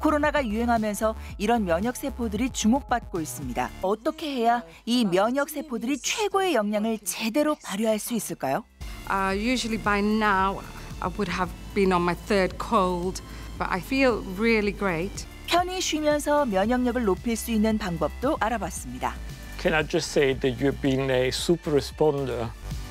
코로나가 유행하면서 이런 면역 세포들이 주목받고 있습니다. 어떻게 해야 이 면역 세포들이 최고의 역량을 제대로 발휘할 수 있을까요? Usually by now I would have been on my third cold, but I feel really great. 편히 쉬면서 면역력을 높일 수 있는 방법도 알아봤습니다. Can I just say that you've been a super responder?